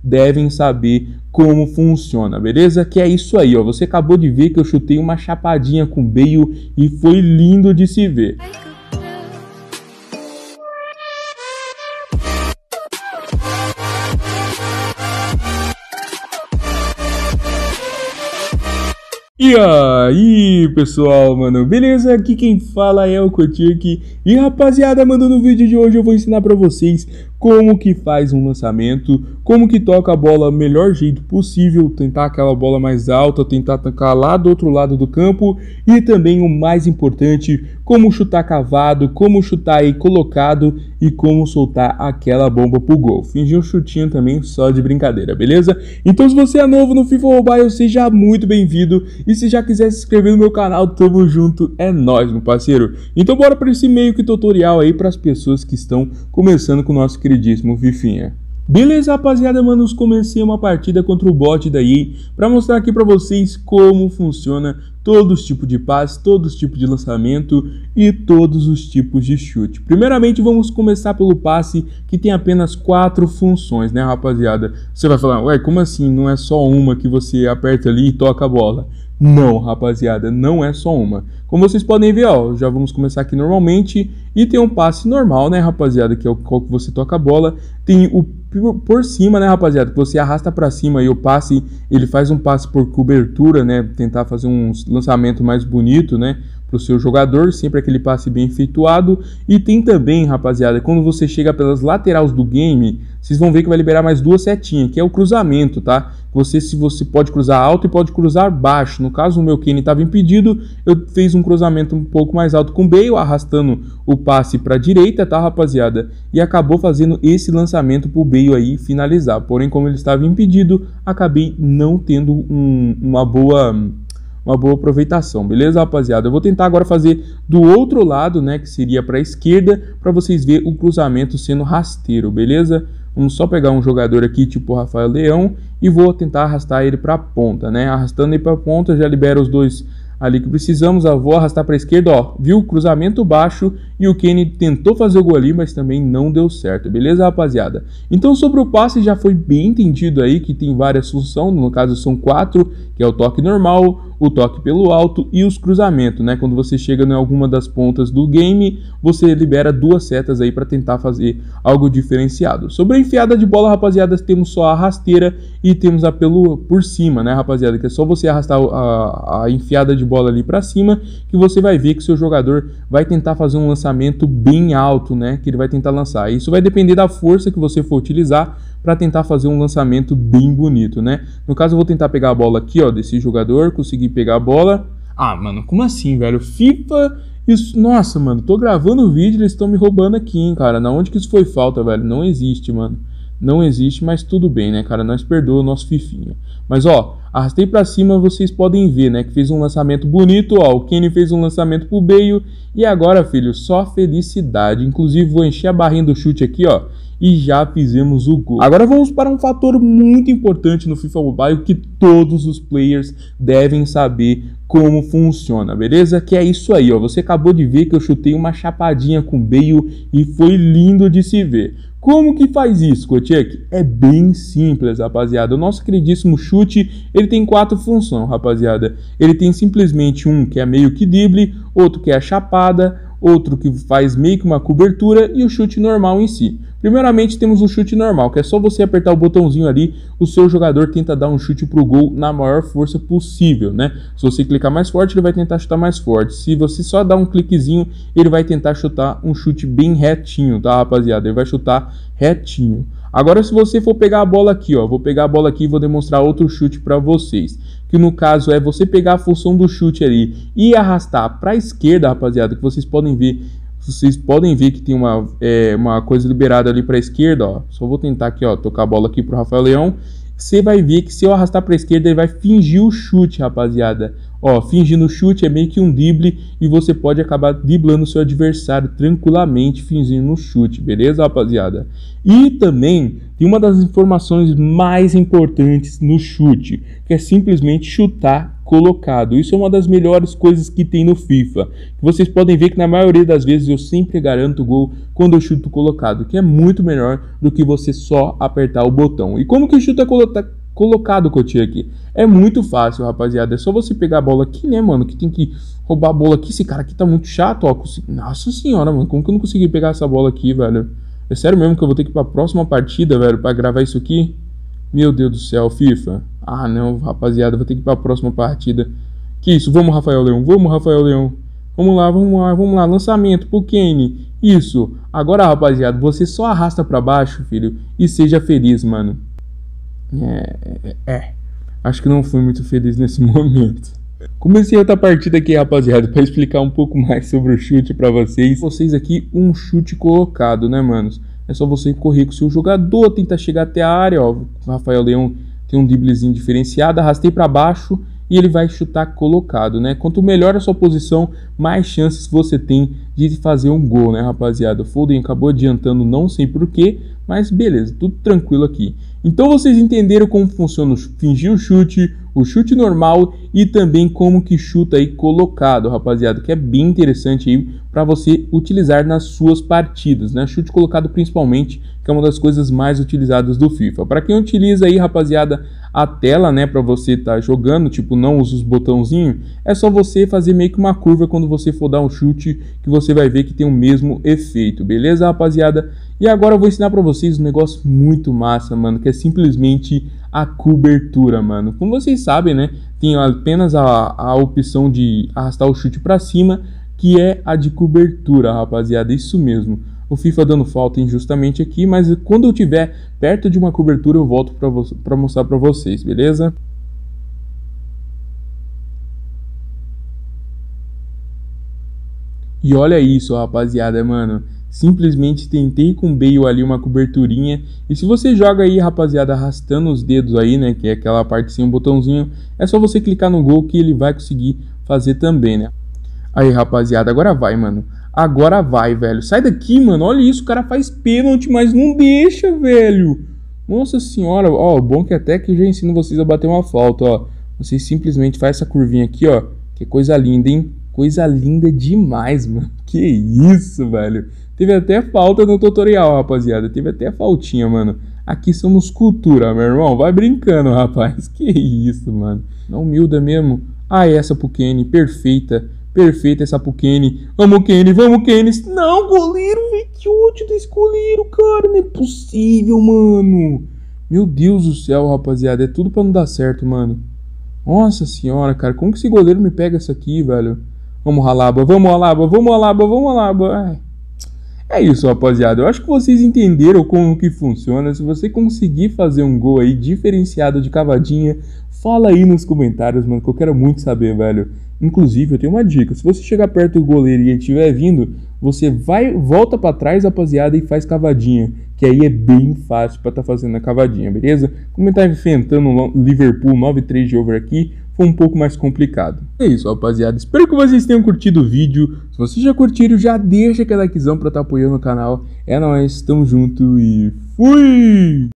devem saber como funciona, beleza? Que é isso aí, ó. Você acabou de ver que eu chutei uma chapadinha com o Bale e foi lindo de se ver. E aí, pessoal, mano, beleza? Aqui quem fala é o Kotick. E rapaziada, mano, no vídeo de hoje eu vou ensinar pra vocês como que faz um lançamento, como que toca a bola do melhor jeito possível, tentar aquela bola mais alta, tentar tocar lá do outro lado do campo e também o mais importante, como chutar cavado, como chutar aí colocado e como soltar aquela bomba pro gol. Fingir um chutinho também só de brincadeira, beleza? Então se você é novo no FIFA Mobile, seja muito bem-vindo. E se já quiser se inscrever no meu canal, tamo junto, é nóis, meu parceiro. Então bora para esse meio que tutorial aí para as pessoas que estão começando com o nosso queridíssimo Fifinha. Beleza, rapaziada, mano, comecei uma partida contra o bot da EA para mostrar aqui para vocês como funciona todos os tipos de passe, todos os tipos de lançamento e todos os tipos de chute. Primeiramente, vamos começar pelo passe, que tem apenas 4 funções, né, rapaziada? Você vai falar, ué, como assim? Não é só uma que você aperta ali e toca a bola? Não, rapaziada, não é só uma. Como vocês podem ver, ó, já vamos começar aqui normalmente e tem um passe normal, né, rapaziada, que é o qual que você toca a bola. Tem o por cima, né, rapaziada, que você arrasta pra cima e o passe, ele faz um passe por cobertura, né, tentar fazer um lançamento mais bonito, né, pro seu jogador, sempre aquele passe bem efetuado. E tem também, rapaziada, quando você chega pelas laterais do game, vocês vão ver que vai liberar mais 2 setinhas, que é o cruzamento, tá? Você pode cruzar alto e pode cruzar baixo. No caso, o meu Kenny estava impedido, eu fiz um cruzamento um pouco mais alto com o Bale, arrastando o passe para a direita, tá, rapaziada? E acabou fazendo esse lançamento pro Bale aí finalizar. Porém, como ele estava impedido, acabei não tendo uma boa aproveitação, beleza, rapaziada? Eu vou tentar agora fazer do outro lado, né, que seria para a esquerda, para vocês verem o cruzamento sendo rasteiro, beleza? Vamos só pegar um jogador aqui, tipo o Rafael Leão, e vou tentar arrastar ele para a ponta, né? Arrastando ele para a ponta, já libera os dois ali que precisamos. Eu vou arrastar para a esquerda, ó, viu? Cruzamento baixo e o Kenny tentou fazer o gol ali, mas também não deu certo, beleza, rapaziada? Então sobre o passe já foi bem entendido aí que tem várias funções, no caso são 4, que é o toque normal, o toque pelo alto e os cruzamentos, né? Quando você chega em alguma das pontas do game, você libera 2 setas aí para tentar fazer algo diferenciado. Sobre a enfiada de bola, rapaziada, temos só a rasteira e temos a por cima, né, rapaziada? Que é só você arrastar a enfiada de bola ali para cima, que você vai ver que seu jogador vai tentar fazer um lançamento bem alto, né? Que ele vai tentar lançar. Isso vai depender da força que você for utilizar para tentar fazer um lançamento bem bonito, né? No caso, eu vou tentar pegar a bola aqui, ó, desse jogador, conseguir pegar a bola. Ah, mano, como assim, velho? FIFA, isso... Nossa, mano, tô gravando o vídeo e eles estão me roubando aqui, hein, cara? Na onde que isso foi falta, velho? Não existe, mano. Não existe, mas tudo bem, né, cara? Nós perdoa o nosso Fifinha. Mas, ó, arrastei pra cima, vocês podem ver, né, que fez um lançamento bonito, ó. O Kenny fez um lançamento pro Bale. E agora, filho, só felicidade. Inclusive, vou encher a barrinha do chute aqui, ó. E já fizemos o gol. Agora vamos para um fator muito importante no FIFA Mobile que todos os players devem saber como funciona, beleza? Que é isso aí, ó. Você acabou de ver que eu chutei uma chapadinha com o Bale e foi lindo de se ver. Como que faz isso, Kotick? É bem simples, rapaziada. O nosso queridíssimo chute, ele tem 4 funções, rapaziada. Ele tem simplesmente um que é meio que drible, outro que é a chapada, outro que faz meio que uma cobertura e o chute normal em si. Primeiramente temos o chute normal, que é só você apertar o botãozinho ali, o seu jogador tenta dar um chute pro gol na maior força possível, né? Se você clicar mais forte, ele vai tentar chutar mais forte. Se você só dar um cliquezinho, ele vai tentar chutar um chute bem retinho, tá, rapaziada? Ele vai chutar retinho. Agora, se você for pegar a bola aqui, ó, vou pegar a bola aqui e vou demonstrar outro chute para vocês. Que no caso é você pegar a função do chute ali e arrastar para a esquerda, rapaziada, que vocês podem ver. Vocês podem ver que tem uma coisa liberada ali para a esquerda, ó. Só vou tentar aqui, ó, tocar a bola aqui pro Rafael Leão. Você vai ver que se eu arrastar para a esquerda, ele vai fingir o chute, rapaziada. Ó, fingindo chute é meio que um drible e você pode acabar driblando o seu adversário tranquilamente fingindo um chute, beleza, rapaziada? E também tem uma das informações mais importantes no chute, que é simplesmente chutar colocado. Isso é uma das melhores coisas que tem no FIFA. Vocês podem ver que na maioria das vezes eu sempre garanto gol quando eu chuto colocado, que é muito melhor do que você só apertar o botão. E como que chuta colocado, Coutinho, aqui? É muito fácil, rapaziada. É só você pegar a bola aqui, né, mano? Que tem que roubar a bola aqui. Esse cara aqui tá muito chato, ó. Nossa senhora, mano. Como que eu não consegui pegar essa bola aqui, velho? É sério mesmo que eu vou ter que ir pra próxima partida, velho, pra gravar isso aqui? Meu Deus do céu, FIFA. Ah, não, rapaziada. Vou ter que ir pra próxima partida. Que isso? Vamos, Rafael Leão. Vamos, Rafael Leão. Vamos lá, vamos lá, vamos lá. Lançamento pro Kane. Isso. Agora, rapaziada, você só arrasta pra baixo, filho, e seja feliz, mano. Acho que não fui muito feliz nesse momento. Comecei outra partida aqui, rapaziada, para explicar um pouco mais sobre o chute para vocês. Vocês aqui, um chute colocado, né, manos? É só você correr com o seu jogador, tentar chegar até a área, ó. O Rafael Leão tem um driblezinho diferenciado, arrastei para baixo e ele vai chutar colocado, né? Quanto melhor a sua posição, mais chances você tem de fazer um gol, né, rapaziada? O Foden acabou adiantando, não sei porquê, mas beleza, tudo tranquilo aqui. Então vocês entenderam como funciona fingir o chute normal e também como que chuta aí colocado, rapaziada, que é bem interessante aí para você utilizar nas suas partidas, né? Chute colocado principalmente, que é uma das coisas mais utilizadas do FIFA. Para quem utiliza aí, rapaziada, a tela, né, para você estar jogando, tipo, não usa os botãozinhos, é só você fazer meio que uma curva quando você for dar um chute, que você vai ver que tem o mesmo efeito, beleza, rapaziada? E agora eu vou ensinar pra vocês um negócio muito massa, mano, que é simplesmente a cobertura, mano. Como vocês sabem, né, tem apenas a opção de arrastar o chute pra cima, que é a de cobertura, rapaziada, isso mesmo. O FIFA dando falta injustamente aqui, mas quando eu tiver perto de uma cobertura eu volto pra mostrar pra vocês, beleza? E olha isso, rapaziada, mano. Simplesmente tentei com o Bale ali uma coberturinha. E se você joga aí, rapaziada, arrastando os dedos aí, né, que é aquela parte sem um botãozinho, é só você clicar no gol que ele vai conseguir fazer também, né? Aí, rapaziada, agora vai, mano. Agora vai, velho. Sai daqui, mano. Olha isso, o cara faz pênalti, mas não deixa, velho. Nossa senhora. Ó, bom que até que eu já ensino vocês a bater uma falta, ó. Vocês simplesmente fazem essa curvinha aqui, ó. Que coisa linda, hein? Coisa linda demais, mano. Que isso, velho. Teve até falta no tutorial, rapaziada. Teve até faltinha, mano. Aqui somos cultura, meu irmão. Vai brincando, rapaz. Que isso, mano. Não humilda mesmo. Ah, essa pro Kane. Perfeita. Perfeita essa pro Kane. Vamos, Kane. Vamos, Kane. Não, goleiro. Que ódio desse goleiro, cara. Não é possível, mano. Meu Deus do céu, rapaziada. É tudo pra não dar certo, mano. Nossa senhora, cara. Como que esse goleiro me pega essa aqui, velho? Vamos, Alaba. Vamos, Alaba. Vamos, Alaba. Vamos, Alaba. Ai. É isso, rapaziada. Eu acho que vocês entenderam como que funciona. Se você conseguir fazer um gol aí diferenciado de cavadinha, fala aí nos comentários, mano, que eu quero muito saber, velho. Inclusive, eu tenho uma dica. Se você chegar perto do goleiro e ele estiver vindo, você volta pra trás, rapaziada, e faz cavadinha. Que aí é bem fácil pra tá fazendo a cavadinha, beleza? Como eu tava enfrentando o Liverpool 9-3 de over aqui, foi um pouco mais complicado. É isso, rapaziada. Espero que vocês tenham curtido o vídeo. Se vocês já curtiram, já deixa aquele likezão pra estar apoiando o canal. É nóis, tamo junto e fui!